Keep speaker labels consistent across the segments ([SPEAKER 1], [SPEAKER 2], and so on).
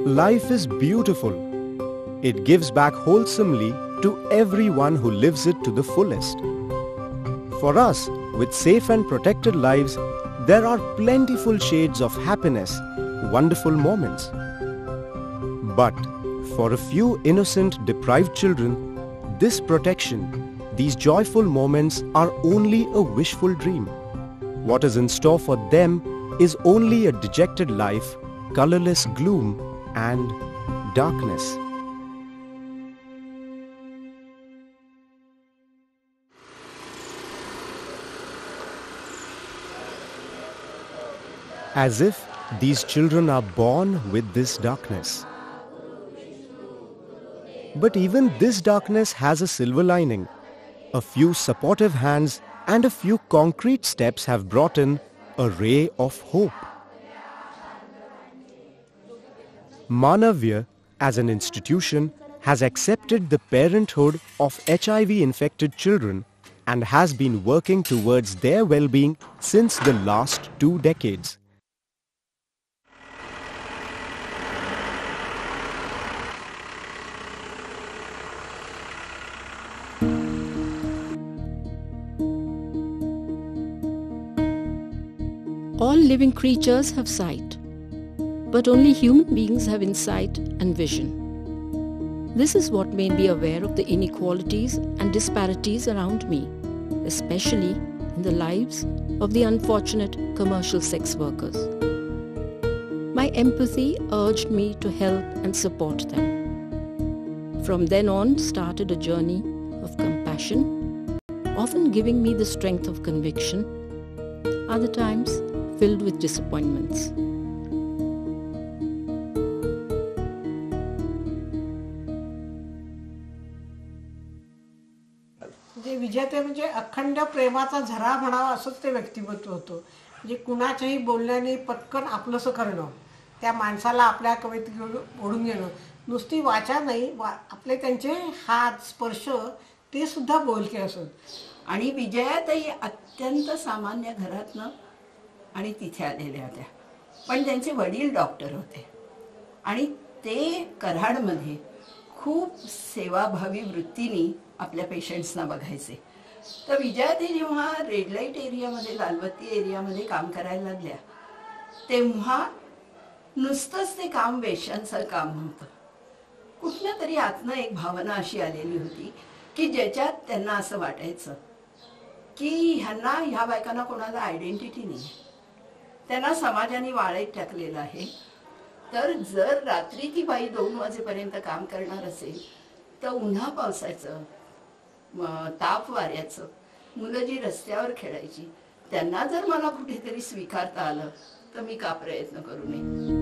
[SPEAKER 1] Life is beautiful. It gives back wholesomely to everyone who lives it to the fullest. For us, with safe and protected lives, there are plentiful shades of happiness, wonderful moments. But for a few innocent, deprived children, this protection, these joyful moments are only a wishful dream. What is in store for them is only a dejected life, colorless gloom and darkness. As if these children are born with this darkness. But even this darkness has a silver lining. A few supportive hands and a few concrete steps have brought in a ray of hope. Manavya, as an institution, has accepted the parenthood of HIV-infected children and has been working towards their well-being since the last 2 decades.
[SPEAKER 2] All living creatures have sight, but only human beings have insight and vision. This is what made me aware of the inequalities and disparities around me, especially in the lives of the unfortunate commercial sex workers. My empathy urged me to help and support them. From then on started a journey of compassion, often giving me the strength of conviction, other times filled with disappointments.
[SPEAKER 3] विजयते म्हणजे अखंड प्रेमाचा झरा म्हणावा असंच ते व्यक्तिमत्व होतं. म्हणजे कुणाच्याही बोलण्याने पटकन आपलंसं करणं, त्या माणसाला आपल्या कवितेत ओढून घेणं, नुसती वाचा नाही, आपले त्यांचे हात स्पर्श ते सुद्धा बोलके असत.
[SPEAKER 4] आणि विजयाताई अत्यंत सामान्य घरातनं आणि तिथे आलेल्या होत्या, पण त्यांचे वडील डॉक्टर होते आणि ते कराडमध्ये खूप सेवाभावी वृत्तीने आपल्या पेशंट्सना बघायचे. तर विजयाताई जेव्हा रेड लाईट एरियामध्ये, लालबत्ती एरियामध्ये काम करायला लागल्या, तेव्हा नुसतंच ते काम वेश्यांचं काम नव्हतं. कुठनं तरी आतनं एक भावना अशी आलेली होती की ज्याच्यात त्यांना असं वाटायचं की ह्यांना ह्या बायकांना कोणाला आयडेंटिटी नाही, त्यांना समाजाने वाळीत टाकलेलं आहे. तर जर रात्री ती बाई 2 वाजेपर्यंत काम करणार असेल तर उन्हा पावसाचं, ताप वाऱ्याचं, मुलं जी रस्त्यावर खेळायची, त्यांना जर मला कुठेतरी स्वीकारता आलं तर मी का प्रयत्न करू नये.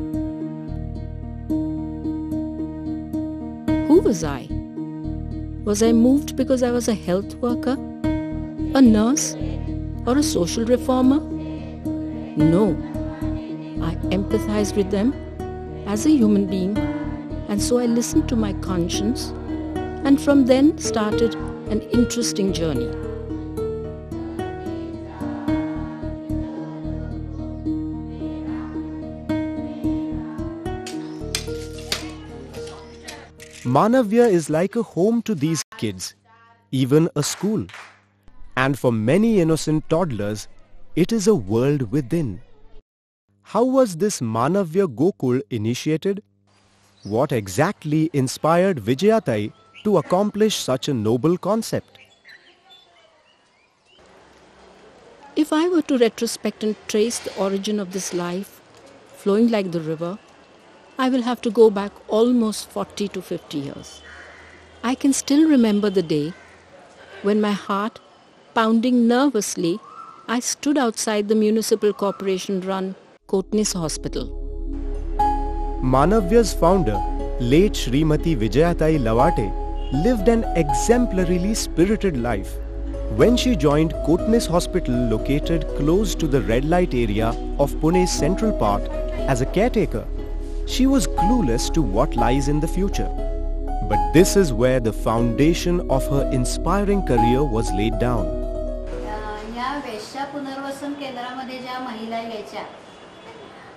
[SPEAKER 2] Who was I? Was I moved because I was a health worker, a nurse, or a social reformer? No. I empathized with them as a human being, and so I listened to my conscience, and from then started an interesting journey.
[SPEAKER 1] Manavya is like a home to these kids, even a school. And for many innocent toddlers, it is a world within. How was this Manavya Gokul initiated? What exactly inspired Vijayatai to accomplish such a noble concept?
[SPEAKER 2] If I were to retrospect and trace the origin of this life, flowing like the river, I will have to go back almost 40 to 50 years. I can still remember the day when my heart, pounding nervously, I stood outside the Municipal Corporation-run Kotnis Hospital.
[SPEAKER 1] Manavya's founder, late Srimati Vijayatai Lawate, lived an exemplarily spirited life. When she joined Kotnis Hospital located close to the red light area of Pune's central part as a caretaker, she was clueless to what lies in the future. But this is where the foundation of her inspiring career was laid down.
[SPEAKER 5] या वेश्या पुनर्वसन केंद्रामध्ये ज्या महिला यायच्या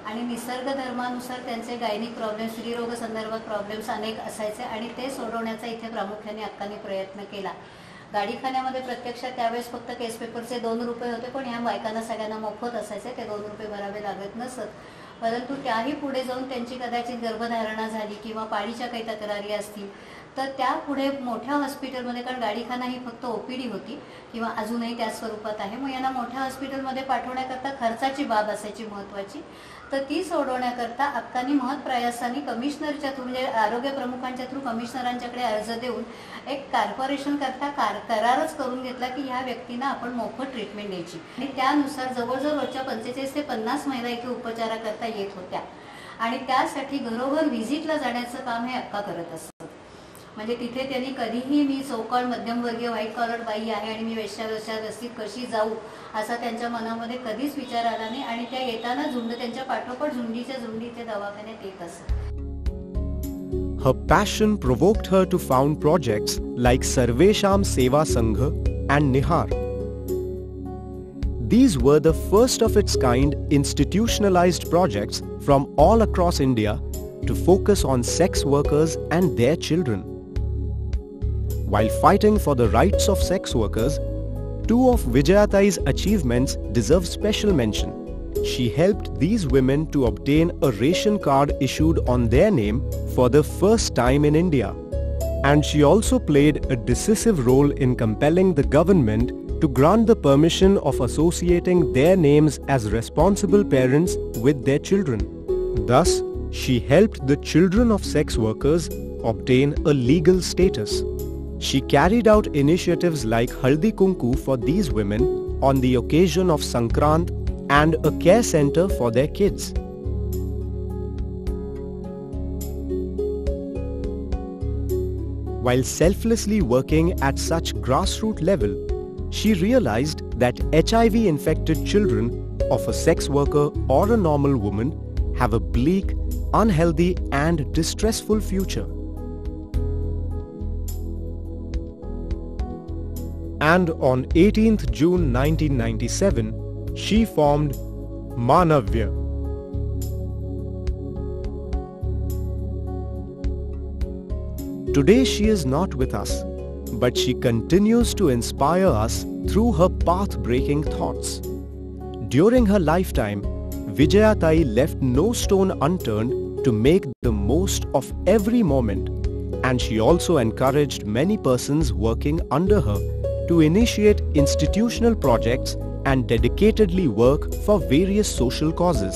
[SPEAKER 5] आणि निसर्ग धर्मानुसार त्यांचे गायनिक प्रॉब्लेम, स्त्रीरोग संदर्भात प्रॉब्लेम्स अनेक असायचे आणि ते सोडवण्याचा इथे प्रामुख्याने अक्कांनी प्रयत्न केला. गाडीखान्यामध्ये प्रत्यक्षात त्यावेळेस फक्त केस पेपरचे 2 रुपये होते, पण ह्या बायकांना सगळ्यांना मोफत असायचे, ते 2 रुपये भरावे लागत नसत. परंतु त्याही पुढे जाऊन त्यांची कदाचित गर्भधारणा झाली किंवा पाळीच्या काही तक्रारी असतील तर त्या पुढे मोठ्या हॉस्पिटलमध्ये, कारण गाडीखाना ही फक्त OPD होती किंवा अजूनही त्या स्वरूपात आहे, मग यांना मोठ्या हॉस्पिटलमध्ये पाठवण्याकरता खर्चाची बाब असायची महत्त्वाची. तर ती सोडवण्याकरता अक्कांनी महत्प्रयासाने कमिशनरच्या थ्रू, म्हणजे आरोग्य प्रमुखांच्या थ्रू कमिशनरांच्याकडे अर्ज देऊन एक कॉर्पोरेशन करता करारच करून घेतला की ह्या व्यक्तींना आपण मोफत ट्रीटमेंट द्यायची. आणि त्यानुसार जवळजवळ रोजच्या 45 ते 50 महिला इथे उपचाराकरता येत होत्या आणि त्यासाठी घरोघर व्हिजिटला जाण्याचं काम हे अक्का करत असतात. म्हणजे तिथे त्यांनी कधीही मी चौकळ मध्यमवर्गीय व्हाईट कॉलर बाई आहे आणि मी वेश्यावस्तीत कशी जाऊ असा त्यांच्या मनामध्ये कधीच विचार आला नाही. आणि त्या येताना त्यांच्या पाठोपाठ झुंडीच्या झुंडी ते दवाखान्यात येत असत.
[SPEAKER 1] Her passion provoked her to found projects like Sarvesham Seva Sangh and Nihar. These were the first of its kind institutionalized projects from all across India to focus on sex workers and their children. While fighting for the rights of sex workers, 2 of Vijayatai's achievements deserve special mention. She helped these women to obtain a ration card issued on their name for the first time in India. And she also played a decisive role in compelling the government to grant the permission of associating their names as responsible parents with their children. Thus, she helped the children of sex workers obtain a legal status. She carried out initiatives like Haldi Kunku for these women on the occasion of Sankrant and a care center for their kids. While selflessly working at such grassroots level, she realized that HIV-infected children of a sex worker or a normal woman have a bleak, unhealthy and distressful future. And on 18th June 1997, she formed Manavya. Today she is not with us, but she continues to inspire us through her path-breaking thoughts. During her lifetime, Vijayatai left no stone unturned to make the most of every moment, and she also encouraged many persons working under her to initiate institutional projects and dedicatedly work for various social causes.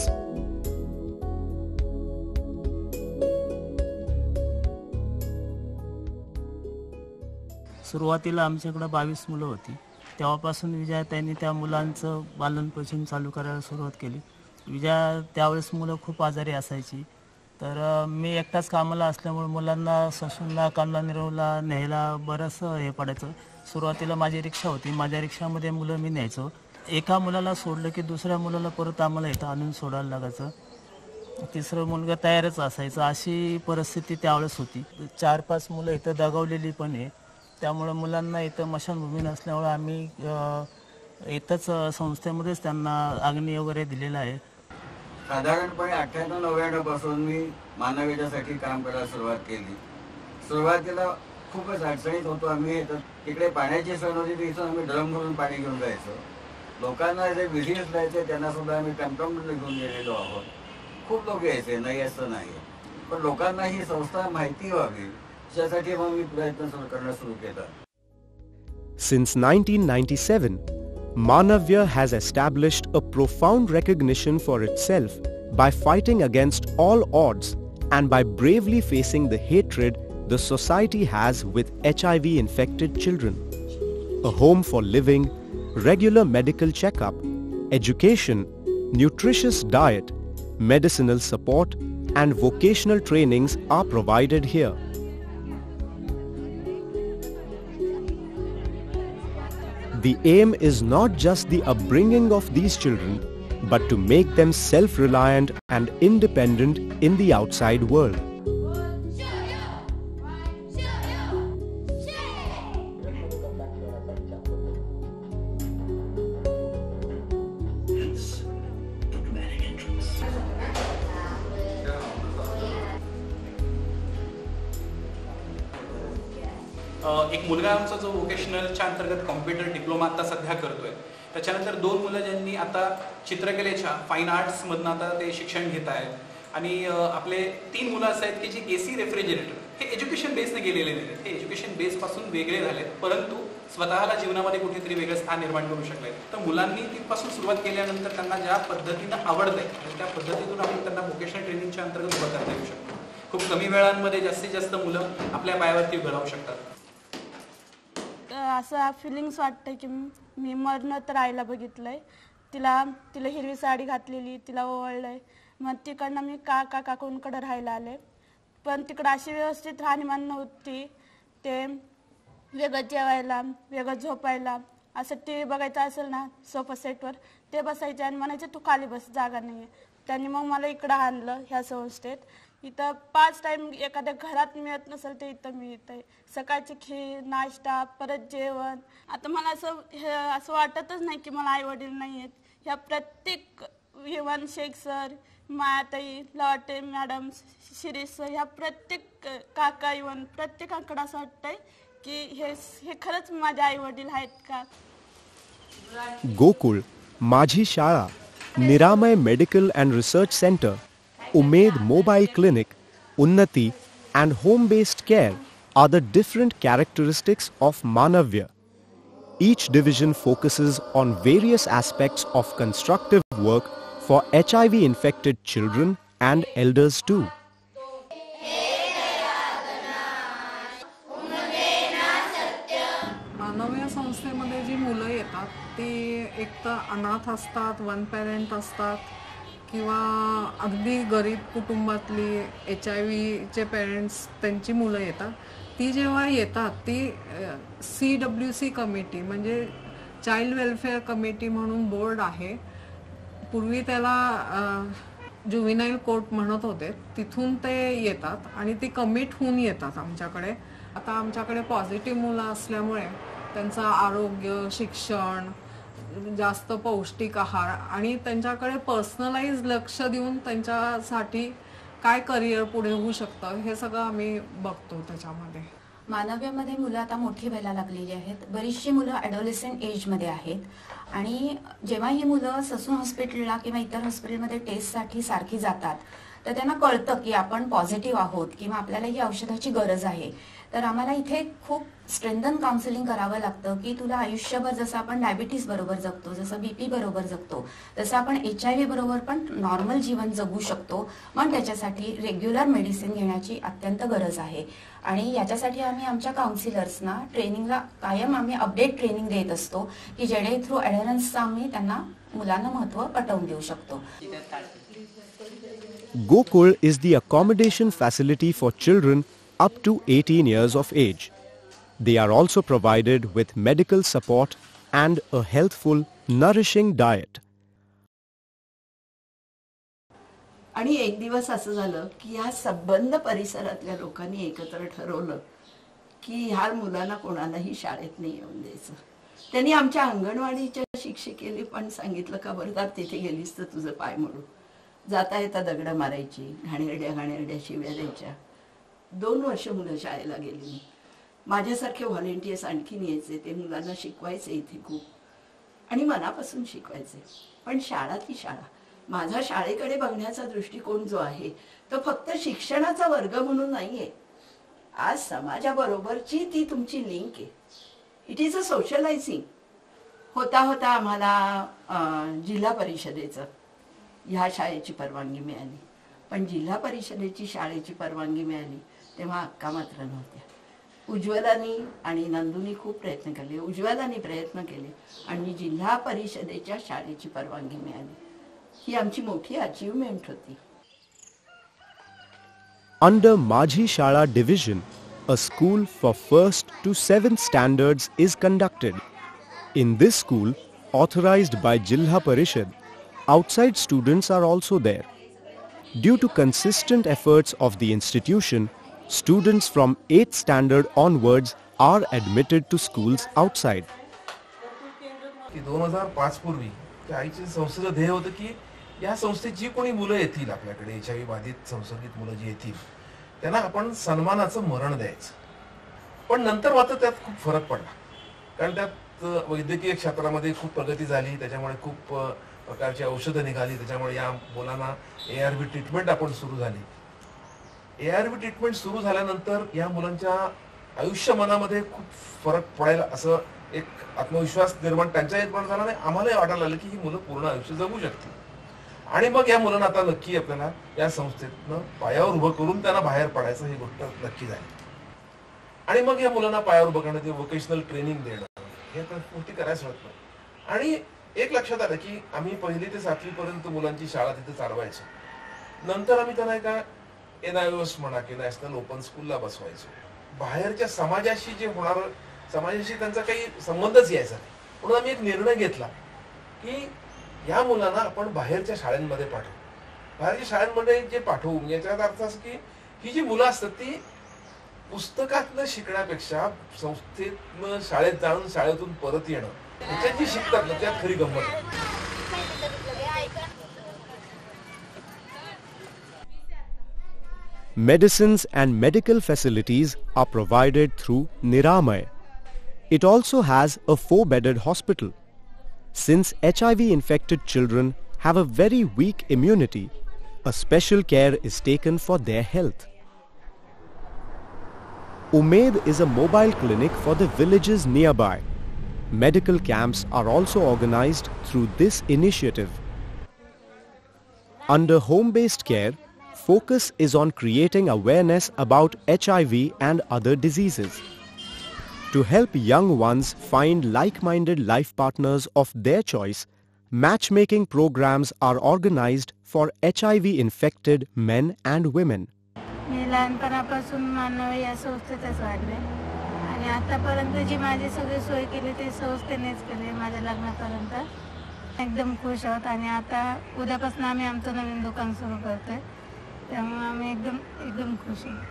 [SPEAKER 6] सुरुवातीला आमच्याकडे 22 मुलं होती. तेव्हापासून विजयाताईंनी त्या मुलांचं पालनपोषण चालू करायला सुरुवात केली. त्यावेळेस मुलं खूप आजारी असायची, तर मी एकटाच कामाला असल्यामुळे मुलांना ससूनला कामला निरवला न्यायला बरंचसं हे पडायचं. सुरुवातीला माझी रिक्षा होती, माझ्या रिक्षामध्ये मुलं मी न्यायचो. एका मुलाला सोडलं की दुसऱ्या मुलाला परत आम्हाला इथं आणून सोडायला लागायचं. तिसरं मुलगा तयारच असायचं. अशी परिस्थिती त्यावेळेस होती. 4-5 मुलं इथं दगावलेली पण आहे. त्यामुळे मुलांना इथं मशानभूमी नसल्यामुळे आम्ही इथंच संस्थेमध्येच त्यांना अग्नी वगैरे दिलेला आहे.
[SPEAKER 7] साधारणपणे 98-99 पासून मी मानव्यासाठी काम करायला सुरुवात केली. सुरुवातीला खूपच अडचणीत होतो आम्ही. तिकडे पाण्याची सोय नव्हती, तिथून आम्ही ड्रम भरून पाणी घेऊन जायचो. लोकांना जे विहिरीत जायचे त्यांना सुद्धा आम्ही टमटममध्ये घेऊन गेलेलो आहोत. खूप लोक यायचे, नाही असं नाही, पण लोकांना ही संस्था माहिती व्हावी यासाठी मग मी प्रयत्न करणं सुरू केला.
[SPEAKER 1] Since 1997, Manavya has established a profound recognition for itself by fighting against all odds and by bravely facing the hatred the society has with HIV-infected children. A home for living, regular medical checkup, education, nutritious diet, medicinal support, and vocational trainings are provided here. The aim is not just the upbringing of these children, but to make them self-reliant and independent in the outside world.
[SPEAKER 8] एक मुलगा आमचा जो वोकेशनलच्या अंतर्गत computer diploma आता सध्या करतोय. त्याच्यानंतर 2 मुलं ज्यांनी आता चित्रकलेच्या फाईन आर्ट्समधनं आता ते शिक्षण घेत आहेत. आणि आपले 3 मुलं असं आहेत की जे AC रेफ्रिजरेटर हे एज्युकेशन बेसने गेलेले नाहीत. हे एज्युकेशन बेसपासून वेगळे झालेत, परंतु स्वतःला जीवनामध्ये कुठेतरी वेगळं स्थान निर्माण करू शकले. तर मुलांनी तिथपासून सुरुवात केल्यानंतर त्यांना ज्या पद्धतीनं आवडतंय आणि त्या पद्धतीतून आपण त्यांना वोकेशनल ट्रेनिंगच्या अंतर्गत उभं करता येऊ शकतो. खूप कमी वेळांमध्ये जास्तीत जास्त मुलं आपल्या पायावरती उभं राहू शकतात.
[SPEAKER 9] असं फिलिंग्स वाटतं की मी मरणत राहायला बघितलंय. तिला हिरवी साडी घातलेली, तिला ओवाळलंय. मग तिकडनं मी काकूंकडे राहायला आले. पण तिकडं अशी व्यवस्थित राहणीमान नव्हती. ते वेगळं जेवायला, वेगळं झोपायला, असं TV बघायचं असेल ना सोफा सेटवर ते बसायचे आणि म्हणायचे तू खाली बस, जागा नाही आहे. त्यांनी मग मला इकडं आणलं ह्या संस्थेत. इथं 5 टाईम एखाद्या घरात मिळत नसेल ते इथं मिळतंय. सकाळची खीर, नाश्ता, परत जेवण. आता मला असं वाटतच नाही की मला आईवडील नाही आहेत. ह्या प्रत्येक विमान Shaikh sir, Mayatai, Lawate madam, Shirish sir, ह्या प्रत्येक काका इवन प्रत्येकाकडे असं वाटतंय की हे खरंच माझे आईवडील आहेत का.
[SPEAKER 1] गोकुळ, माझी शाळा, Niramay medical and research centre, Umed Mobile Clinic, Unnati and home-based care are the different characteristics of Manavya. Each division focuses on various aspects of constructive work for HIV-infected children and elders too.
[SPEAKER 3] Manavya संस्थेमध्ये जी मुलं येतात ती एक तर अनाथ असतात, one parent असतात किंवा अगदी गरीब कुटुंबातली HIV पेरेंट्स त्यांची मुलं येतात. ती जेव्हा येतात ती CWC कमिटी म्हणजे चाइल्ड वेलफेअर कमिटी म्हणून बोर्ड आहे. पूर्वी त्याला ज्युव्हेनाईल कोर्ट म्हणत होते. तिथून ते येतात आणि ती कमिट होऊन येतात आमच्याकडे. आता आमच्याकडे पॉझिटिव्ह मुलं असल्यामुळे त्यांचं आरोग्य, शिक्षण, जास्त पौष्टिक आहार आणि त्यांच्याकडे पर्सनलाइज लक्ष देऊन त्यांच्यासाठी काय करिअर पुढे होऊ शकतं हे सगळं आम्ही बघतो त्याच्यामध्ये.
[SPEAKER 10] मानव्यामध्ये मुलं आता मोठी व्हायला लागलेली आहेत. बरीचशी मुलं ॲडोलेसंट एजमध्ये आहेत आणि जेव्हा ही मुलं ससून हॉस्पिटलला किंवा इतर हॉस्पिटलमध्ये टेस्टसाठी सारखी जातात तर त्यांना कळतं की आपण पॉझिटिव्ह आहोत किंवा आपल्याला ही औषधाची गरज आहे. तर आम्हाला इथे खूप स्ट्रेंथन काउन्सिलिंग करावं लागतं की तुला आयुष्यभर जसं आपण डायबिटीस बरोबर जगतो, जसं BP बरोबर जगतो, तसं आपण HIV बरोबर पण नॉर्मल जीवन जगू शकतो. मग त्याच्यासाठी रेग्युलर मेडिसिन घेण्याची अत्यंत गरज आहे. आणि याच्यासाठी आम्ही आमच्या काउन्सिलर्सना ट्रेनिंगला कायम आम्ही अपडेट ट्रेनिंग देत असतो की जेणे थ्रू ॲडरन्सचं आम्ही त्यांना मुलांना महत्त्व पटवून देऊ शकतो.
[SPEAKER 1] Gokul is the accommodation facility for children up to 18 years of age. They are also provided with medical support and a healthful, nourishing diet.
[SPEAKER 4] आणि एक दिवस असं झालं की या संबंध परिसरातल्या लोकांनी एकत्र ठरवलं की ह्या मुलांना कोणालाही शाळेत नाही येऊन द्यायचं. त्यांनी आमच्या अंगणवाडीच्या शिक्षिकेने पण सांगितलं का बरं तिथे गेलीस तर तुझं पाय मोडू. जाता येता दगड मारायची, घाणेरड्या शिव्या द्यायच्या. 2 वर्ष मुलं शाळेला गेली. माझ्यासारखे व्हॉलेंटियर्स आणखीन यायचे, ते मुलांना शिकवायचे इथे खूप आणि मनापासून शिकवायचे. पण शाळा ती शाळा. माझा शाळेकडे बघण्याचा दृष्टिकोन जो आहे तो फक्त शिक्षणाचा वर्ग म्हणून नाहीये. आज समाजाबरोबरची ती तुमची लिंक आहे. It is a socialising. होता होता आम्हाला जिल्हा परिषदेचं ह्या शाळेची परवानगी मिळाली. पण जिल्हा परिषदेची शाळेची परवानगी मिळाली तेव्हा अक्का मात्र नव्हत्या. उज्ज्वलानी आणि नंदूनी खूप प्रयत्न केले. उज्ज्वलानी प्रयत्न केले आणि जिल्हा परिषदेच्या शाळेची परवानगी मिळाली. ही आमची मोठी अचीवमेंट होती.
[SPEAKER 1] Under Majhi Shala division, a school for 1st to 7th standards is conducted. In this school, authorized by Jilha Parishad, outside students are also there. Due to consistent efforts of the institution, students from 8th standard onwards are admitted to schools outside.
[SPEAKER 11] 2005 पूर्वी त्या आईच्या संस्थेचं ध्येय होतं की या संस्थेत जी कोणी मुलं येतील आपल्याकडे HIV बाधित संसर्गित मुलं जी येतील त्यांना आपण सन्मानाचं मरण द्यायचं. पण नंतर मात्र त्यात खूप फरक पडला, कारण त्यात वैद्यकीय क्षेत्रामध्ये खूप प्रगती झाली, त्याच्यामुळे खूप प्रकारची औषधं निघाली, त्याच्यामुळे या मुलांना ARV ट्रीटमेंट आपण सुरू झाली. ARV ट्रीटमेंट सुरू झाल्यानंतर या मुलांच्या आयुष्यमानामध्ये खूप फरक पडायला, असं एक आत्मविश्वास निर्माण त्यांच्या निर्माण झाला नाही, आम्हालाही वाटायला लागलं की ही मुलं पूर्ण आयुष्य जगू शकतील. आणि मग या मुलांना आता नक्की आपल्याला या संस्थेतनं पायावर उभं करून त्यांना बाहेर पडायचं, ही गोष्ट नक्की झाली. आणि मग या मुलांना पायावर उभं करण्यात व्होकेशनल ट्रेनिंग देणं, हे आता गोष्टी करायचं होतं. आणि एक लक्षात आलं की आम्ही 1ली ते 7वी पर्यंत मुलांची शाळा तिथे चालवायचो. नंतर आम्ही त्यांना एका NIOS म्हणा की नॅशनल ओपन स्कूलला बसवायचो. बाहेरच्या समाजाशी जे होणार, समाजाशी त्यांचा काही संबंधच यायचा नाही. म्हणून आम्ही एक निर्णय घेतला की या मुलांना आपण बाहेरच्या शाळांमध्ये पाठवू. बाहेरच्या शाळांमध्ये जे पाठवू याचा अर्थ असं की ही जी मुलं असतात ती पुस्तकातनं शिकण्यापेक्षा संस्थेतनं शाळेत जाऊन शाळेतून परत येणं, त्याच्यात जी शिकतात ना त्यात खरी गंमत आहे.
[SPEAKER 1] Medicines and medical facilities are provided through Niramay. It also has a 4-bedded hospital. Since HIV-infected children have a very weak immunity, a special care is taken for their health. Umaid is a mobile clinic for the villages nearby. Medical camps are also organized through this initiative. Under home-based care, focus is on creating awareness about HIV and other diseases. To help young ones find like-minded life partners of their choice, matchmaking programs are organized for HIV-infected men and women.
[SPEAKER 12] मी लहानपणापासून मानवी या संस्थेतच वाढले आणि आतापर्यंत जी माझी सगळी सोय केली ती संस्थेनेच केली माझ्या लग्नापर्यंत. एकदम खुश आहोत आणि आता उद्यापासून आम्ही आमचं नवीन दुकान सुरू करतोय, त्यामुळे आम्ही एकदम खुश आहोत.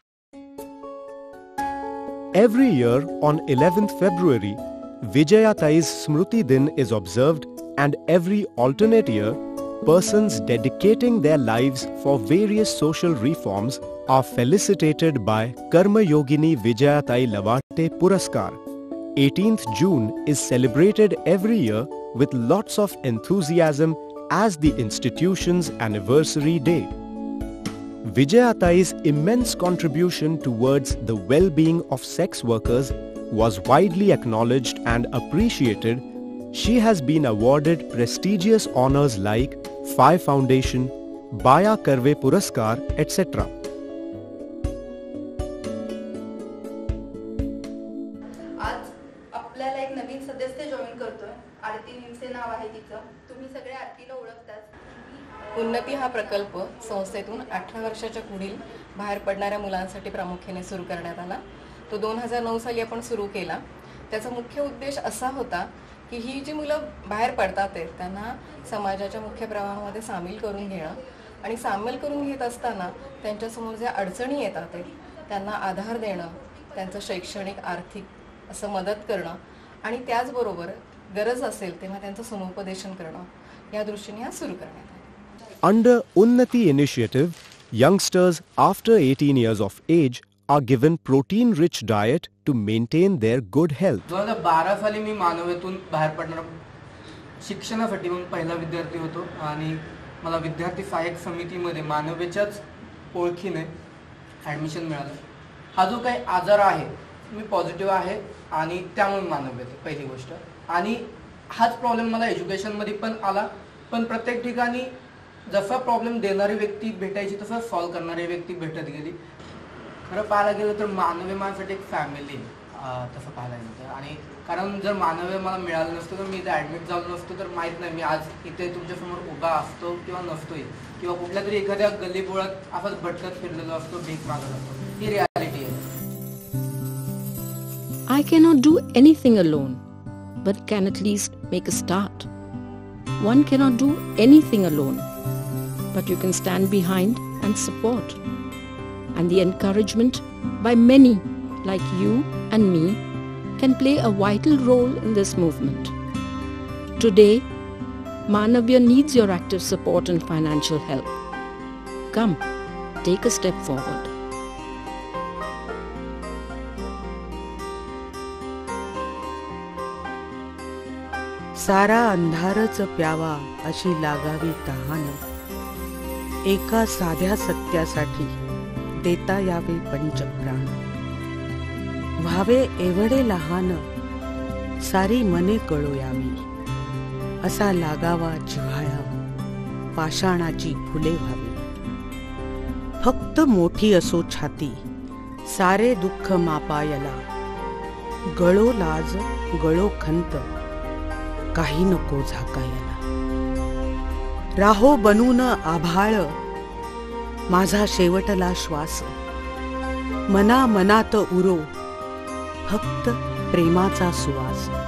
[SPEAKER 1] Every year on 11th February, Vijayatai's Smruti Din is observed, and every alternate year, persons dedicating their lives for various social reforms are felicitated by Yogini Vijayatai Lawate Puraskar. 18th June is celebrated every year with lots of enthusiasm as the institution's anniversary day. Vijayatai's immense contribution towards the well-being of sex workers was widely acknowledged and appreciated. She has been awarded prestigious honors like Fie Foundation, Baya Karve Puraskar, etc.
[SPEAKER 13] आज आपल्याला एक नवीन सदस्य join करतोय. आरती निमसे नाव आहे तिचं. तुम्ही सगळे आरतीला ओळखतात. उन्नती हा प्रकल्प संस्थेतून 18 वर्षाच्या पुढील बाहेर पडणाऱ्या मुलांसाठी प्रामुख्याने सुरू करण्यात आला. तो 2009 साली आपण सुरू केला. त्याचा मुख्य उद्देश असा होता की ही जी मुलं बाहेर पडतात त्यांना समाजाच्या मुख्य प्रवाहामध्ये सामील करून घेणं आणि सामील करून घेत असताना त्यांच्यासमोर ज्या अडचणी येतात त्यांना आधार देणं, त्यांचं शैक्षणिक आर्थिक असं मदत करणं आणि त्याचबरोबर गरज असेल तेव्हा त्यांचं समुपदेशन करणं, या दृष्टीने हा सुरू करण्यात आला.
[SPEAKER 1] Under Unnati initiative, youngsters after 18 years of age are given protein-rich diet to maintain their good health.
[SPEAKER 14] 2012 साली मी मानव्यातून बाहेर पडणार शिक्षणासाठी म्हणून पहिला विद्यार्थी होतो आणि मला विद्यार्थी सहाय्यक समितीमध्ये मानव्याच्याच ओळखीने ॲडमिशन मिळालं. हा जो काही आजार आहे मी पॉझिटिव्ह आहे आणि त्यामुळे मानव्यात पहिली गोष्ट. आणि हाच प्रॉब्लेम मला एज्युकेशनमध्ये पण आला, पण प्रत्येक ठिकाणी जसा प्रॉब्लेम देणारी व्यक्ती भेटायची तसा सॉल्व्ह करणारी व्यक्ती भेटत गेली. खरं पाहायला गेलं तर मानवी माझ्यासाठी एक फॅमिली तसं पाहायला गेलं तर. आणि कारण जर मानवी मला मिळालं नसतं तर मी इथे ॲडमिट झालो नसतो तर माहीत नाही मी आज इथे तुमच्यासमोर उभा असतो किंवा नसतोय, किंवा कुठल्या तरी एखाद्या गल्लीबोळात असंच भटकत फिरलेलो असतो, भीक मागत असतो. ही रियालिटी आहे.
[SPEAKER 2] I cannot do anything alone, but can at least make a start. One cannot do anything alone, but you can stand behind and support. And the encouragement by many like you and me can play a vital role in this movement. Today, Manavya needs your active support and financial help. Come, take a step forward.
[SPEAKER 15] सारा अंधारच प्यावा अशी लागावी तहान, एका साध्या सत्यासाठी देता यावे पंचप्राण, व्हावे एवढे लहान सारी मने कळो यावी, असा लागावा जिव्हाळा पाषाणाची फुले व्हावी. फक्त मोठी असो छाती सारे दुःख मापायला, गळो लाज गळो खंत काही नको झाकायला. राहो बनून आभाळ माझा शेवटला श्वास, मना मनात उरो फक्त प्रेमाचा सुवास.